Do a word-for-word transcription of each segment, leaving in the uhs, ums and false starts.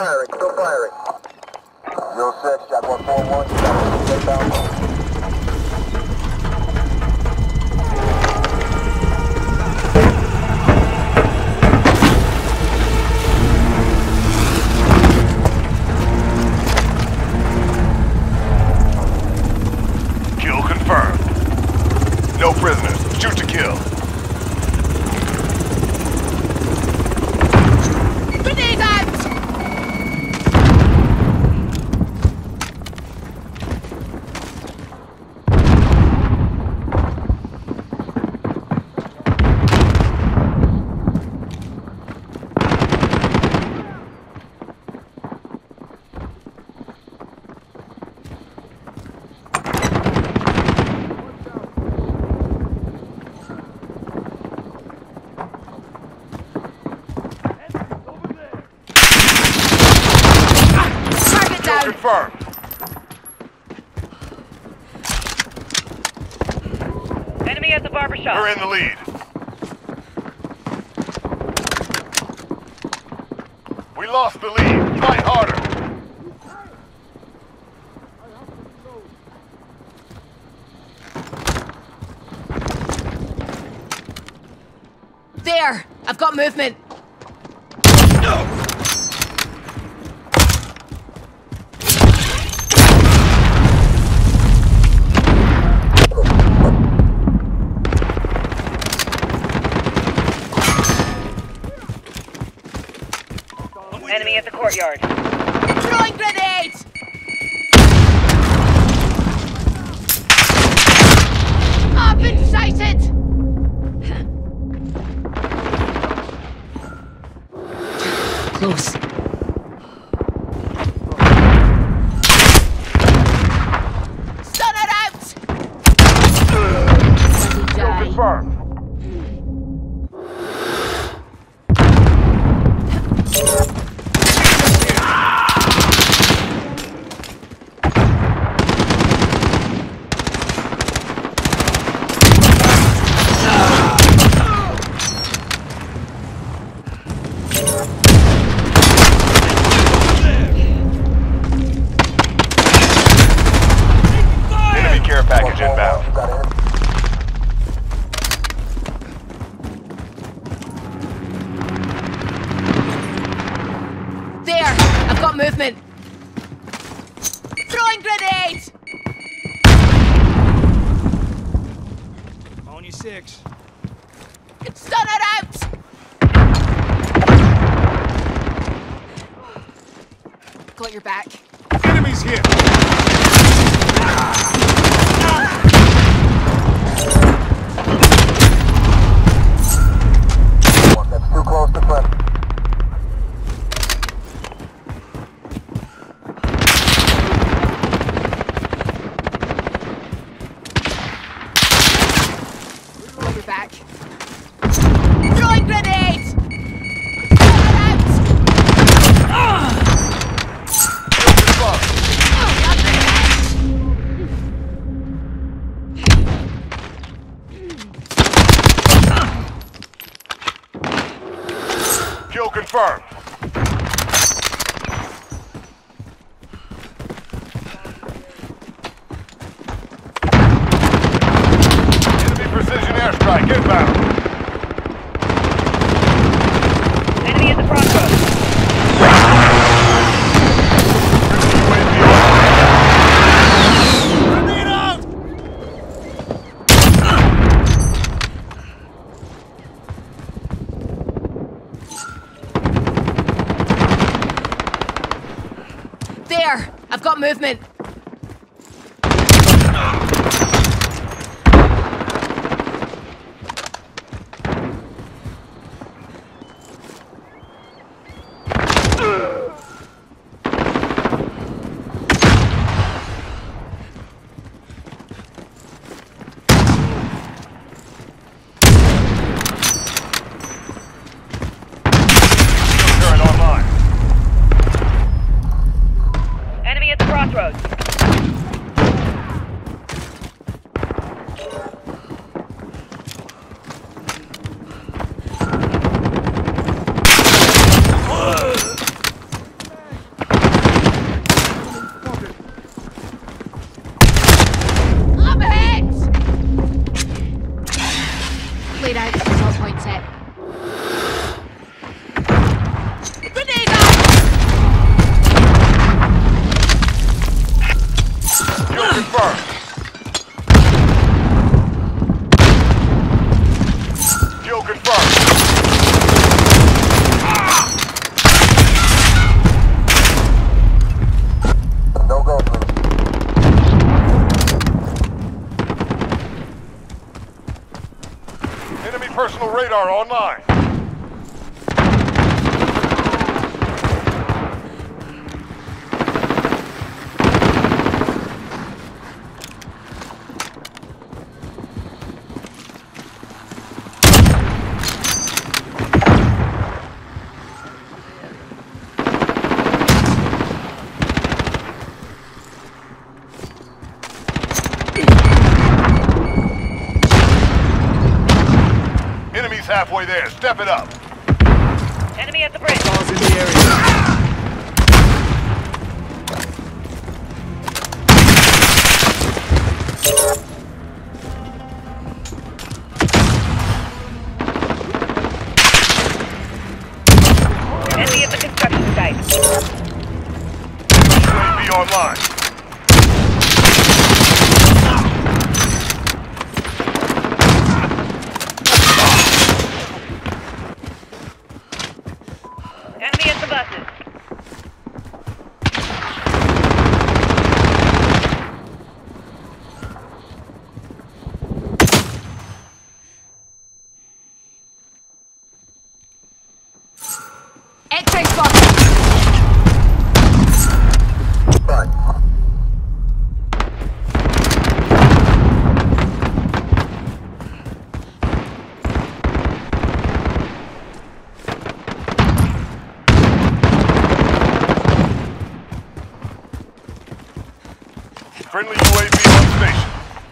firing, still firing. Zero six, Jaguar four one, you got a inbound. No prisoners. Shoot to kill. Grenade out! Confirmed. Enemy at the barbershop. We're in the lead. We lost the lead. Fight harder. There! I've got movement. No. Enemy at the courtyard. Throwing grenades! I've been sighted! Close. Stunner out! Still confirmed. Package inbound. There! I've got movement. Throwing grenades! On your six. Stunner out! Got your back. Enemies here. That's too close to front. Got your back. Throwing grenades! Stunner out! Kill confirmed. Enemy precision airstrike inbound. Enemy at the crossroads. There! I've got movement. Turret online. Enemy at the crossroads. radar online. Enemies halfway there. Step it up. Enemy at the bridge. Cars in the area. Enemy at the construction site. U A V online. Enemy at the buses. X-ray spotted! Friendly U A V on station.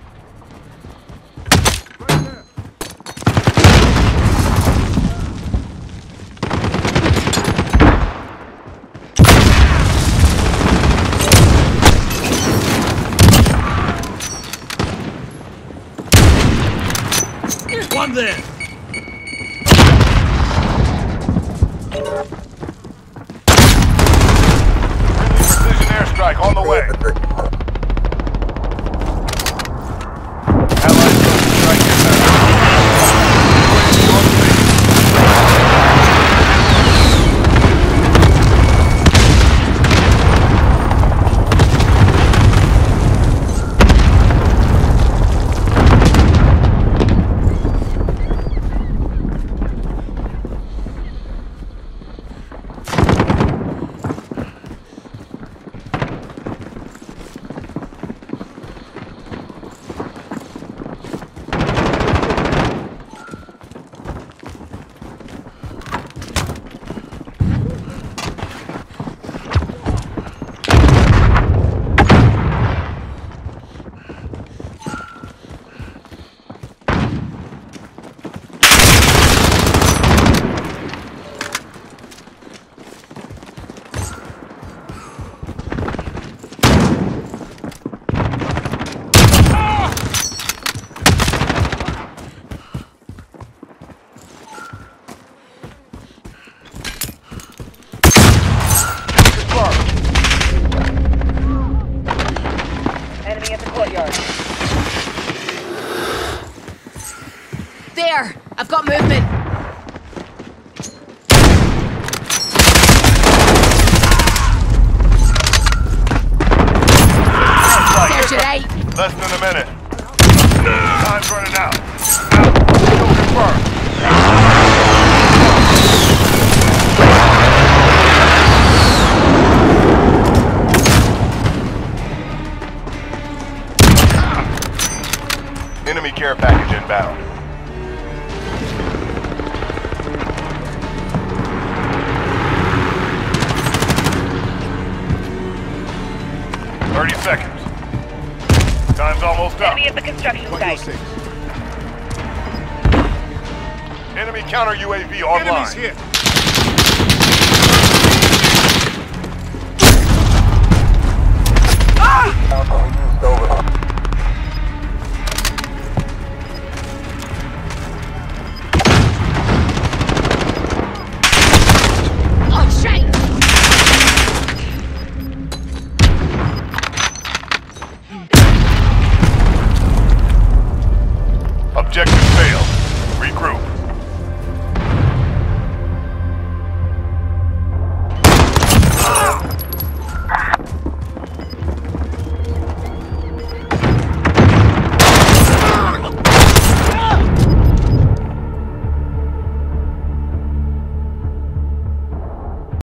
One there. Precision airstrike on the way. Allied strike inbound. U A V on station. Enemy at the courtyard. There! I've got movement! Search at eight! Less than a minute. Time's running out. Out. Kill confirmed. Enemy care package inbound. Thirty seconds. Time's almost up. Enemy at the construction Got your site. six. Enemy counter U A V online. Enemies here. Used over. Oh, shit! Objective failed.